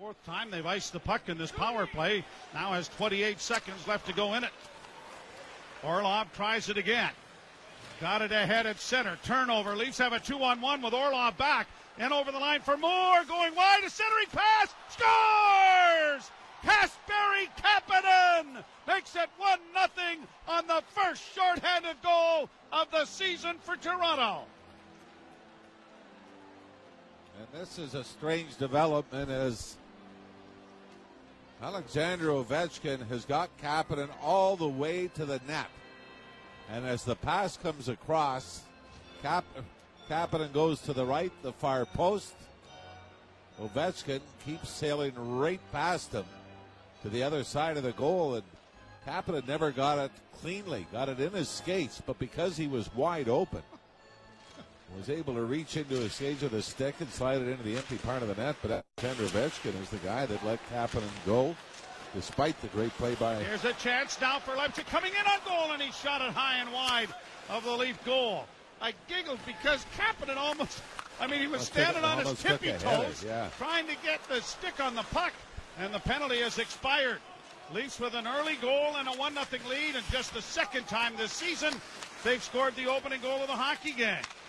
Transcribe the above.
Fourth time they've iced the puck in this power play. Now has 28 seconds left to go in it. Orlov tries it again. Got it ahead at center. Turnover. Leafs have a 2-on-1 with Orlov back. And over the line for Moore. Going wide. A centering pass. Scores! Kasperi Kapanen makes it 1-0 on the first shorthanded goal of the season for Toronto. And this is a strange development as Alexander Ovechkin has got Kapanen all the way to the net. And as the pass comes across, Kapanen goes to the right, the far post. Ovechkin keeps sailing right past him to the other side of the goal, and Kapanen never got it cleanly, got it in his skates, but because he was wide open, was able to reach into his skates with a stick and slide it into the empty part of the net. But Alexander Ovechkin is the guy that let Kapanen go, despite the great play by... Here's a chance now for Leipzig coming in on goal, and he shot it high and wide of the Leaf goal. I giggled because Kapanen almost... he was standing on his tippy toes, trying to get the stick on the puck, and the penalty has expired. Leafs with an early goal and a 1-0 lead, and just the second time this season they've scored the opening goal of the hockey game.